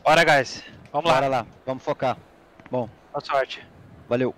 Bora, guys. Vamos Bora lá. lá, vamos focar. Bom, Boa sorte. valeu.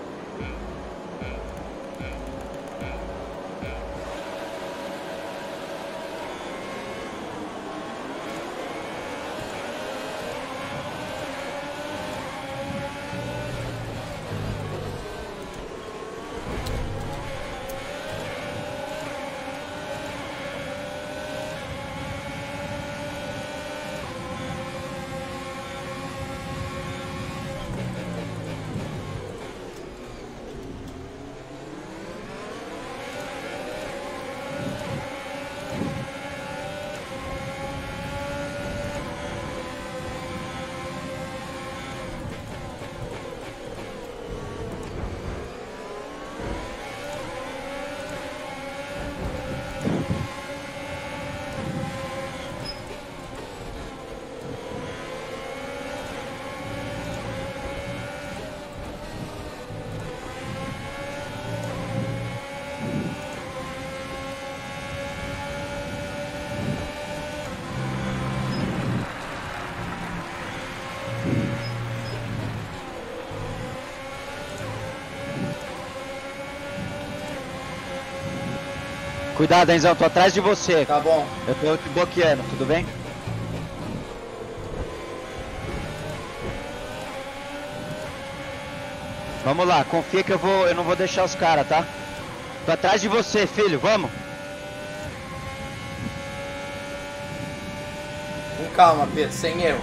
Cuidado, Enzão, tô atrás de você. Tá bom. Eu tô te bloqueando, tudo bem? Vamos lá, confia que eu não vou deixar os caras, tá? Tô atrás de você, filho, vamos? Com calma, Pedro, sem erro.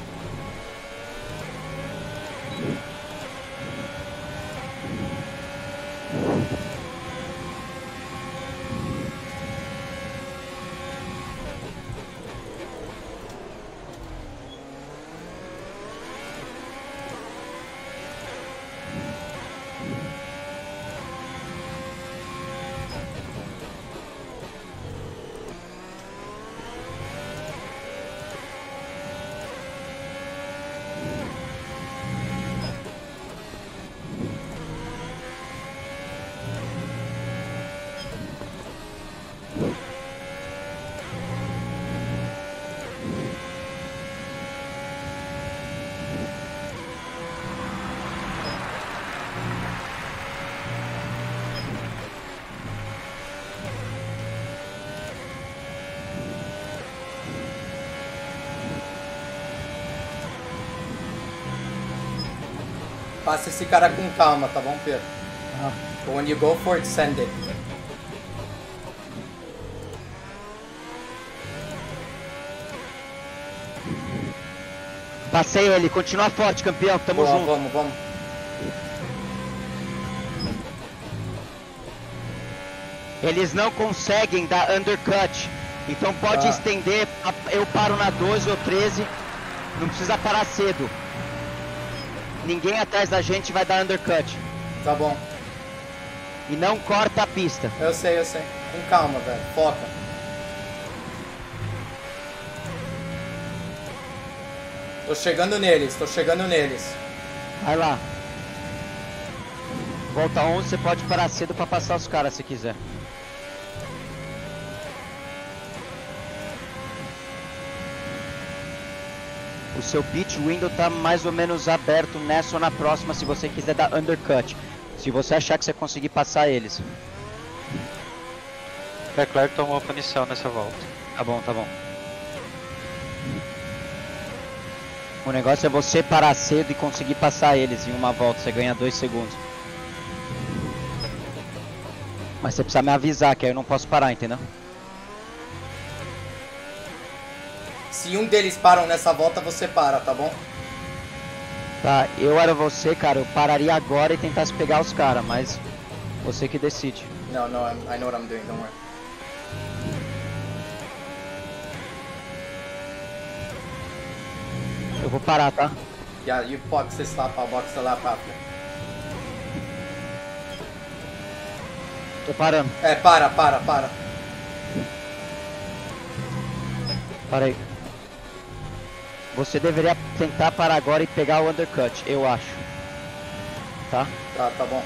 Passa esse cara com calma, tá bom, Pedro? When you go for it, send it. Passei ele, continua forte, campeão, tamo Boa, junto. vamos. Eles não conseguem dar undercut, então pode Tá. estender, eu paro na 12 ou 13, não precisa parar cedo. Ninguém atrás da gente vai dar undercut. Tá bom. E não corta a pista. Eu sei. Com calma, velho. Foca. Tô chegando neles. Vai lá. Volta 11, você pode parar cedo pra passar os caras se quiser. O seu pit window tá mais ou menos aberto nessa ou na próxima se você quiser dar undercut. Se você achar que você conseguir passar eles. Leclerc tomou punição nessa volta. Tá bom, tá bom. O negócio é você parar cedo e conseguir passar eles em uma volta. Você ganha 2 segundos. Mas você precisa me avisar, que aí eu não posso parar, entendeu? Se um deles param nessa volta, você para, tá bom? Tá, eu era você, cara, eu pararia agora e tentasse pegar os caras, mas você que decide. No, I know what I'm doing, don't worry. Eu vou parar, tá? Yeah, you box this lap, I'll box the lap after. Tô parando. É, para. Para aí. Você deveria tentar parar agora e pegar o undercut, eu acho. Tá? Tá bom.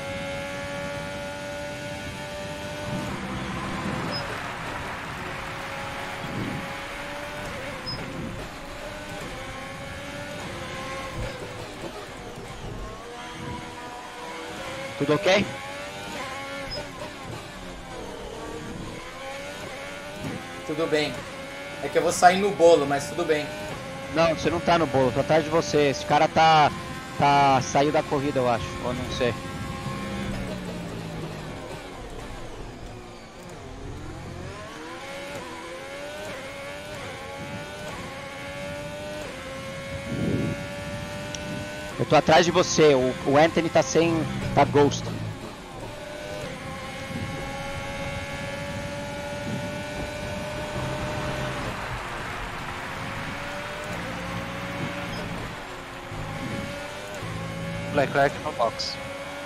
Tudo ok? Tudo bem. É que eu vou sair no bolo, mas tudo bem. Não, você não tá no bolo, tô atrás de você. Esse cara saiu da corrida, eu acho, ou não sei. Eu tô atrás de você, o Anthony tá ghost. Leclerc no box.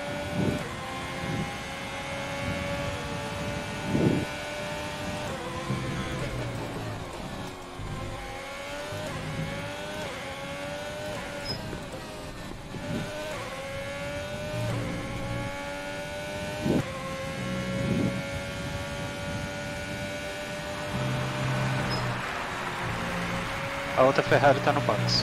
A outra Ferrari tá no box.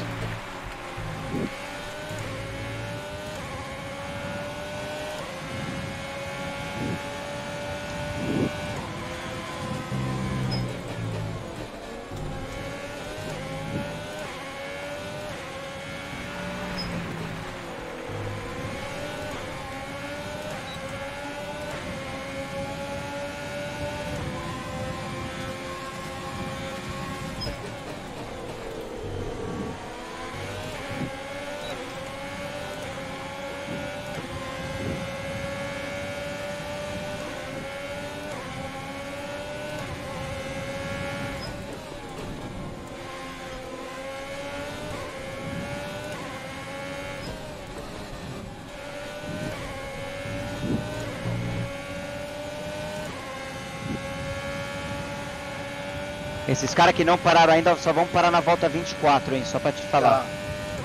Esses caras que não pararam ainda só vão parar na volta 24, hein? Só pra te falar. Tá.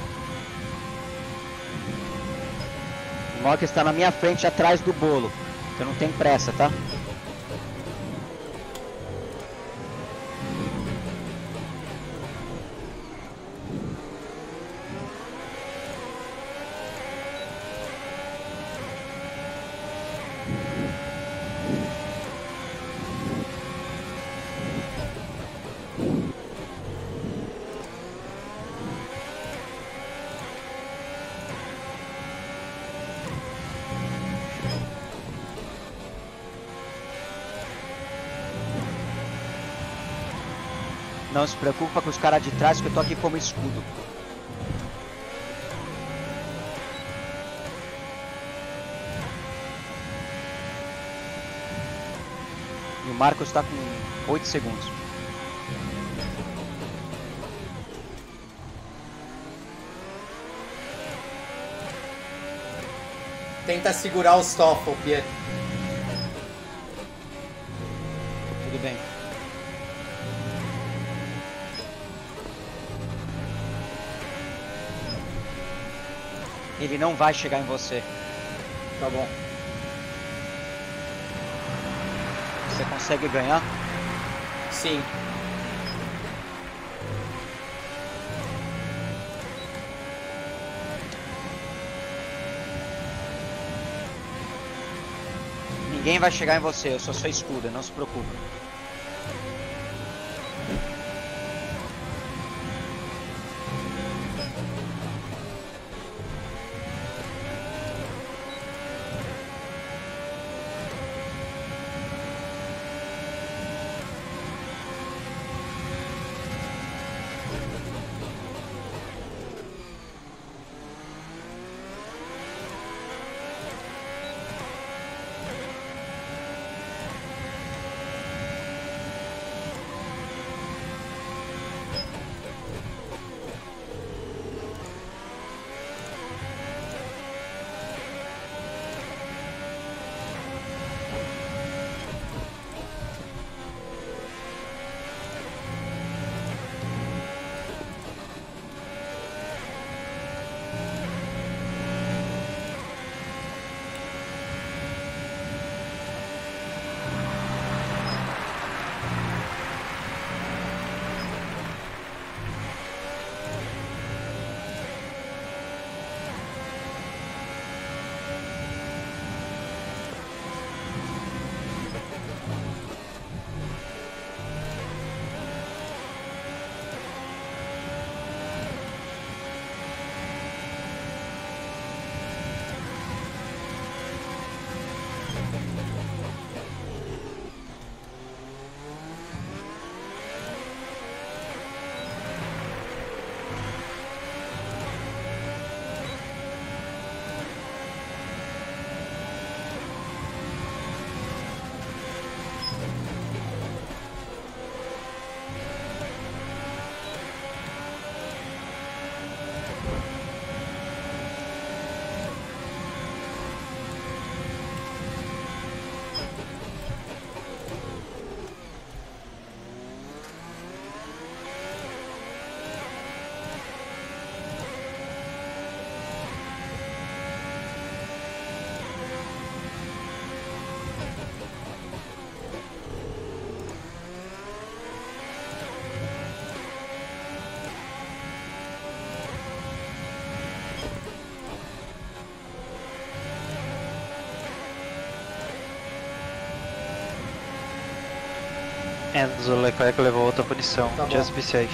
O Mark está na minha frente, atrás do bolo. Você não tem pressa, tá? Não se preocupa com os caras de trás que eu tô aqui como escudo. E o Marcos tá com 8 segundos. Tenta segurar o Stoffel, Pietro. Tudo bem. Ele não vai chegar em você. Tá bom. Você consegue ganhar? Sim. Ninguém vai chegar em você, eu sou sua escuda, não se preocupe. Enzo, o Leclerc levou outra punição. Tá bom. Just be safe.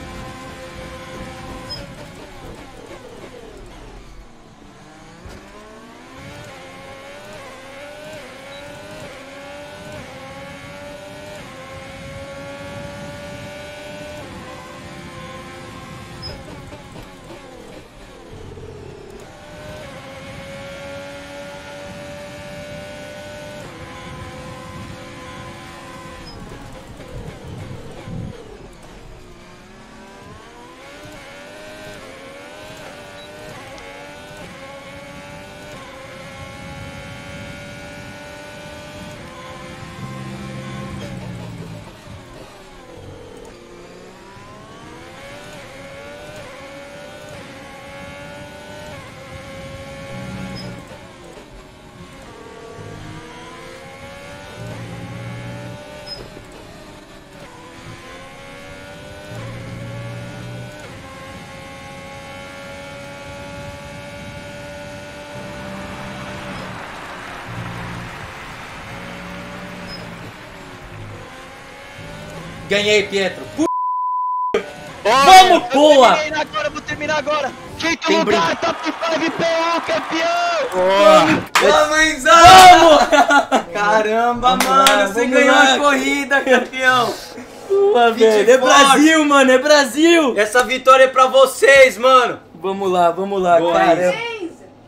Ganhei, Pietro. Vamos, boa! Vou terminar agora. Quinto Tem lugar, top 5 PO, campeão! Vamos, Enzo! Caramba, mano, você vamos ganhou lá. a corrida, campeão! Boa, Fit velho. É forte. Brasil, mano, é Brasil! Essa vitória é pra vocês, mano! Vamos lá, Boa, caramba.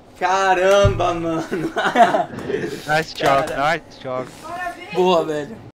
Caramba, mano! Nice job, nice job. Boa, velho.